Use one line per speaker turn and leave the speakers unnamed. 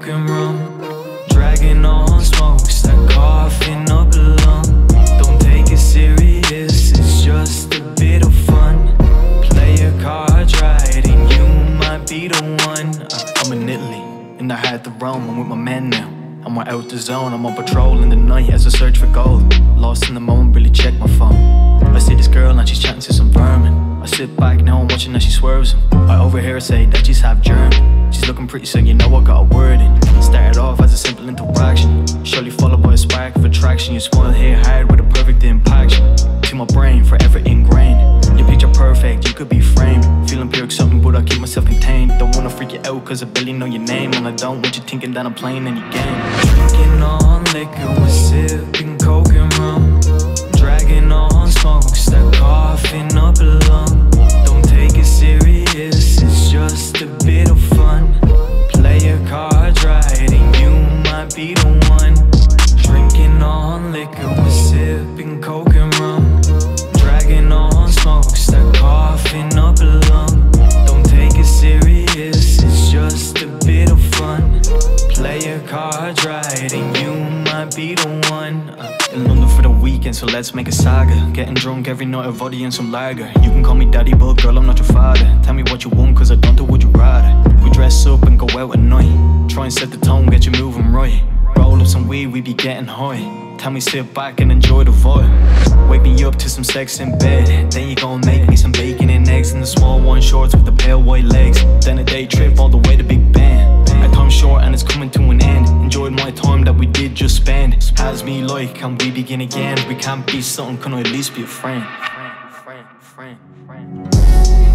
and rum, dragging on smoke, start coughing up a lung. Don't take it serious, it's just a bit of fun. Play your cards right and you might be the one. I'm in Italy, in the heart of Rome, I'm with my men now. And we're out the zone, I'm on patrol in the night as I search for gold. Lost in the moment, really check my phone. I see this girl and she's chatting to some vermin. I sit back now and watching as she swerves him. I overhear her say that she's half German. She's looking pretty, so you know I got a word in. Started off as a simple interaction, surely followed by a spark of attraction. You smile here hard with a perfect impact to my brain, forever ingrained. Your picture perfect, you could be framed. Feeling pure something, but I keep myself contained. Don't wanna freak you out cause I barely know your name, and I don't want you thinking that I'm playing any game. Drinking on liquor, we're sipping coke and rum, dragging on smoke, start coughing up a lung. Don't take it serious, it's just a bit of fun. Play your cards right and you might be the one. Drinking on liquor, we're sipping coke and rum, dragging on smoke, start coughing up a lung. Don't take it serious, it's just a bit of fun. Play your cards right and you might be the one. In London for the weekend, so let's make a saga. Getting drunk every night, a vodka and some lager. You can call me daddy, but girl, I'm not your father. Tell me what you want, cause I don't do what you rather. We dress up and go out at night, try and set the tone, get you moving right. Roll up some weed, we be getting high. Tell me sit back and enjoy the vibe. Wake me up to some sex in bed, then you gon' make me some bacon and eggs in the small one shorts with the pale white legs. Then a day trip all the way to Big Ben. Our time's short and it's coming to an end. Enjoyed my time that we did just spend. Has me like, can we begin again? We can't be something, can I at least be a friend?